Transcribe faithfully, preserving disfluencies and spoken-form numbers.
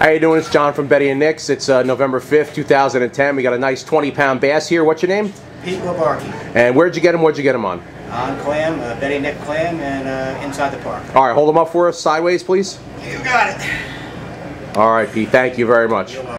How you doing? It's John from Betty and Nick's. It's uh, November fifth, two thousand ten. We got a nice twenty pound bass here. What's your name? Pete Lubafky. And where'd you get him? Where'd you get him on? On clam, uh, Betty Nick clam, and uh, inside the park. All right, hold him up for us sideways, please. You got it. All right, Pete. Thank you very much.